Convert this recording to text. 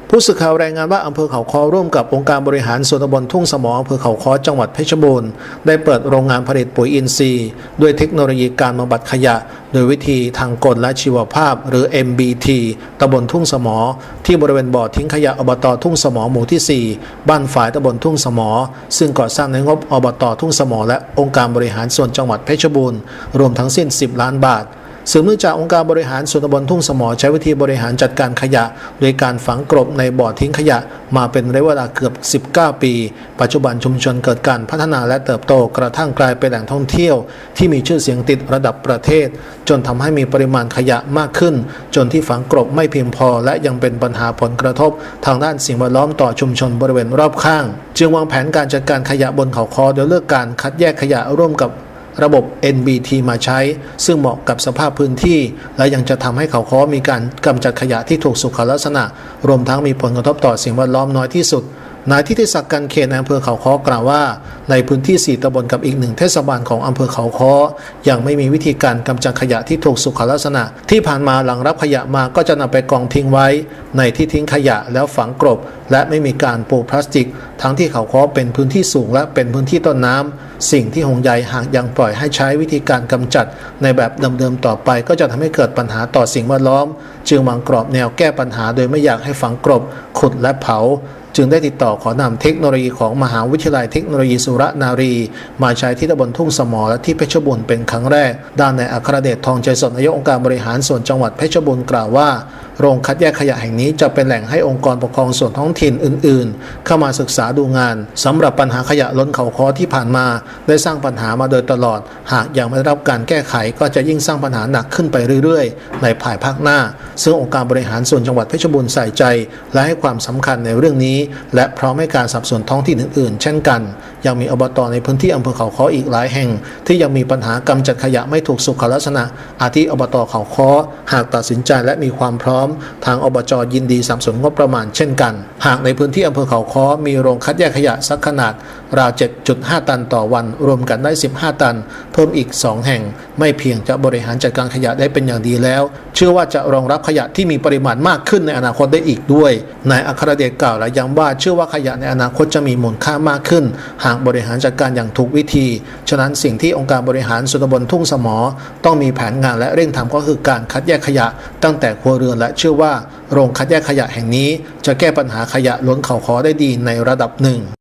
ผู้สื่อข่าวรายงานว่าอำเภอเขาค้อร่วมกับองค์การบริหารส่วนตำบลทุ่งสมออำเภอเขาค้อจังหวัดเพชรบูรณ์ได้เปิดโรงงานผลิตปุ๋ยอินทรีย์ด้วยเทคโนโลยีการบำบัดขยะโดยวิธีทางกลและชีวภาพหรือ MBT ตำบลทุ่งสมอที่บริเวณบ่อทิ้งขยะอบตทุ่งสมอหมู่ที่ 4บ้านฝายตำบลทุ่งสมอซึ่งก่อสร้างในงบอบตทุ่งสมอและองค์การบริหารส่วนจังหวัดเพชรบูรณ์รวมทั้งสิ้น10 ล้านบาทสืบเนื่องจากองค์การบริหารส่วนตำบลทุ่งสมอใช้วิธีบริหารจัดการขยะโดยการฝังกลบในบ่อทิ้งขยะมาเป็นระยะเวลาเกือบ19 ปีปัจจุบันชุมชนเกิดการพัฒนาและเติบโตกระทั่งกลายเป็นแหล่งท่องเที่ยวที่มีชื่อเสียงติดระดับประเทศจนทำให้มีปริมาณขยะมากขึ้นจนที่ฝังกลบไม่เพียงพอและยังเป็นปัญหาผลกระทบทางด้านสิ่งแวดล้อมต่อชุมชนบริเวณรอบข้างจึงวางแผนการจัดการขยะบนเขาค้อโดยเลือกการคัดแยกขยะร่วมกับระบบ NBT มาใช้ซึ่งเหมาะกับสภาพพื้นที่และยังจะทำให้เขาค้อมีการกำจัดขยะที่ถูกสุขลักษณะรวมทั้งมีผลกระทบต่อสิ่งแวดล้อมน้อยที่สุดนายทิติศักดิ์กันเขตในอำเภอเขาค้อกล่าวว่าในพื้นที่4 ตำบลกับอีก1 เทศบาลของอำเภอเขาค้อยังไม่มีวิธีการกำจัดขยะที่ถูกสุขลักษณะที่ผ่านมาหลังรับขยะมาก็จะนำไปกองทิ้งไว้ในที่ทิ้งขยะแล้วฝังกลบและไม่มีการปูพลาสติกทั้งที่เขาค้อเป็นพื้นที่สูงและเป็นพื้นที่ต้นน้ำสิ่งที่ห่วงใยหากยังปล่อยให้ใช้วิธีการกำจัดในแบบเดิมๆต่อไปก็จะทำให้เกิดปัญหาต่อสิ่งแวดล้อมจึงวางกรอบแนวแก้ปัญหาโดยไม่อยากให้ฝังกลบขุดและเผาจึงได้ติดต่อขอนำเทคโนโลยีของมหาวิทยาลัยเทคโนโลยีสุรนารีมาใช้ที่ตำบลทุ่งสมอและที่เพชรบูรณ์เป็นครั้งแรกด้านนายอัครเดชทองใจสดนายกองค์การบริหารส่วนจังหวัดเพชรบูรณ์กล่าวว่าโรงคัดแยกขยะแห่งนี้จะเป็นแหล่งให้องค์กรปกครองส่วนท้องถิ่นอื่นๆเข้ามาศึกษาดูงานสำหรับปัญหาขยะล้นเขาค้อที่ผ่านมาได้สร้างปัญหามาโดยตลอดหากยังไม่ได้รับการแก้ไขก็จะยิ่งสร้างปัญหาหนักขึ้นไปเรื่อยๆในภายภาคหน้าซึ่งองค์การบริหารส่วนจังหวัดเพชรบูรณ์ใส่ใจและให้ความสำคัญในเรื่องนี้และพร้อมให้การสนับสนุนท้องถิ่นอื่นๆเช่นกันยังมีอบตในพื้นที่อำเภอเขาค้ออีกหลายแห่งที่ยังมีปัญหากำจัดขยะไม่ถูกสุขลักษณะอาทิอบตเขาค้อหากตัดสินใจและมีความพร้อมทางอบจยินดีสนับสนุนงบประมาณเช่นกันหากในพื้นที่อำเภอเขาค้อมีโรงคัดแยกขยะสักขนาดราว 7.5 ตันต่อวันรวมกันได้15 ตันเพิ่มอีก2 แห่งไม่เพียงจะบริหารจัดการขยะได้เป็นอย่างดีแล้วเชื่อว่าจะรองรับขยะที่มีปริมาณมากขึ้นในอนาคตได้อีกด้วยนายอัครเดชกล่าวและย้ำว่าเชื่อว่าขยะในอนาคตจะมีมูลค่ามากขึ้นหากบริหารจัดการอย่างถูกวิธีฉะนั้นสิ่งที่องค์การบริหารส่วนตำบลทุ่งสมอต้องมีแผนงานและเร่งทำก็คือการคัดแยกขยะตั้งแต่ครัวเรือนและเชื่อว่าโรงคัดแยกขยะแห่งนี้จะแก้ปัญหาขยะล้นเขาค้อได้ดีในระดับหนึ่ง